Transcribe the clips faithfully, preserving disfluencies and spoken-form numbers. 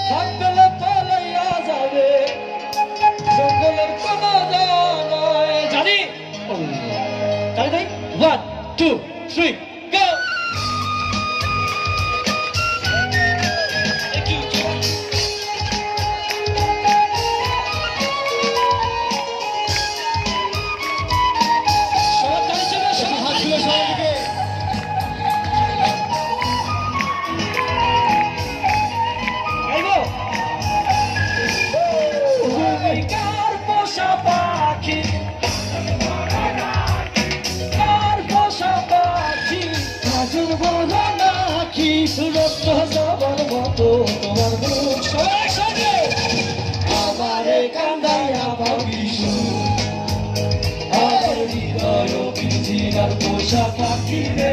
ফাঁক পেলে পালাইয়া যাবে জঙ্গলের কোনো জানায় জানি জানি নাই ওয়ান টু থ্রি গো রক্ত যাবার মতো তোমার মুখ সবাই সঙ্গে আমারে কান্দাইয়া ভাবি আমার হৃদয় পিঞ্জিরার পোষা পাখি রে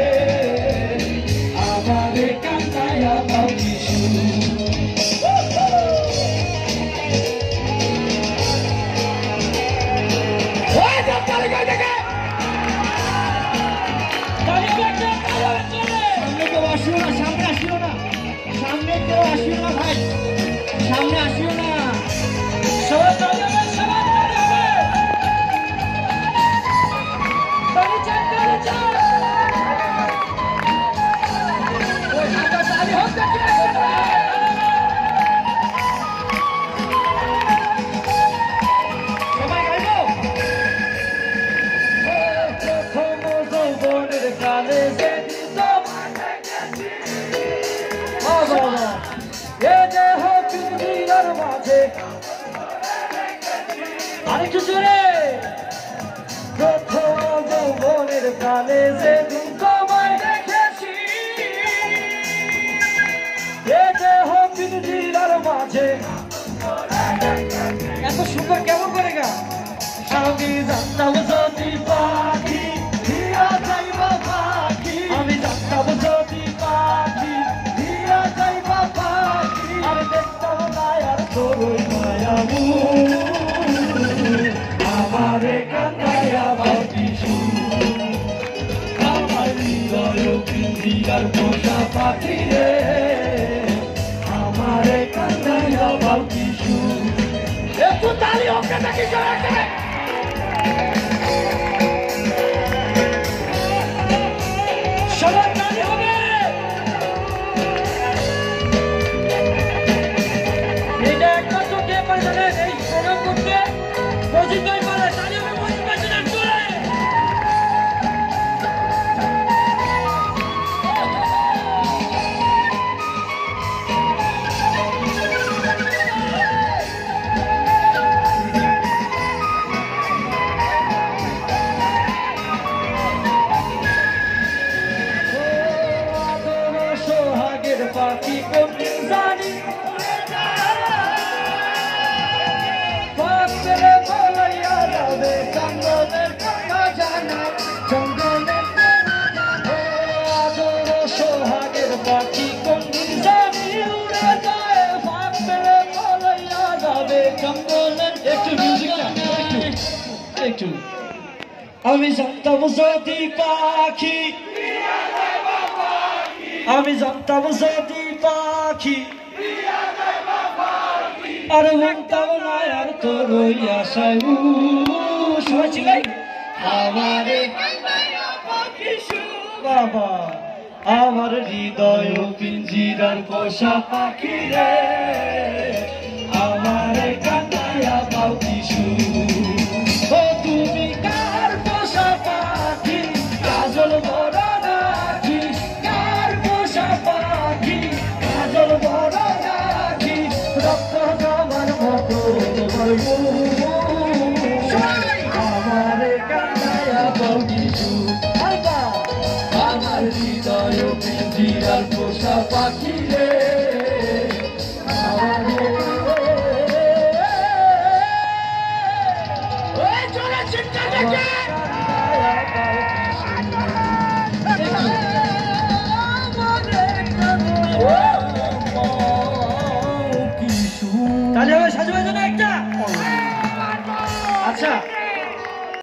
আমারে কান্দাইয়া ভাবি সামনে আসিও না সামনে কেউ আসিও না ভাই সামনে আসিও না সবাই চলে যাবে সবাই চলে যাবে তালি চাপ তালি চাপ ওই হাতে তালি হচ্ছে কি সবাই গাইবো প্রথম যৌবনের কালে যে আরেকটু জোরে প্রথম যৌবনের কালে যেদিন তোমায় দেখেছি এ দেহ পিঞ্জিরার মাঝে এত সুন্দর কেমন করে গা আমি জানতাম যদি পাখি দিয়া যাইবা পাখি আমি জানতাম যদি পাখি দিয়া যাইবা পাখি আমি দেখতাম না আর তোর মায়াবু আমারে কান্দাইয়া ভাবি আমার হৃদয় পিঞ্জিরার পোষা পাখি রে আমারে কান্দাইয়া ভাবি একটু তালি ওকে নাকি জোরে সবার তালি হবে এটা একমাত্র কে পারে জানেন এই প্রোগ্রাম করতে মজিদ ভাই পারে তালি হবে মজিদ ভাই জন্য জোরে সোহাগের পাখি কোন জানি পাখরে বলাইয়া যাবে জঙ্গলের কথা জানা জঙ্গলের আদর সোহাগের পাখি কোন জানি উড়ে যায় পাখরে বলাইয়া যাবে জঙ্গলের একটু মিউজিকটা একটু একটু আমি জানতাম যদি পাখি আমি জানতাম যদি পাখি আর মনতাম না আর তোর আশায় শুনেছিলেন আমারে বাবা আমার হৃদয় পিঞ্জিরার পোষা পাখি রে আমারে কান্দাইয়া পাখি ও তুমি কার পোষা পাখি কাজল বড় রাখি কার পোষা পাখি কাজল বড় রাখি রক্ত জমার মতো তোমার আমারে কান্দাইয়া পাখি আমার হৃদয় পিঞ্জিরার পোষা পাখি রে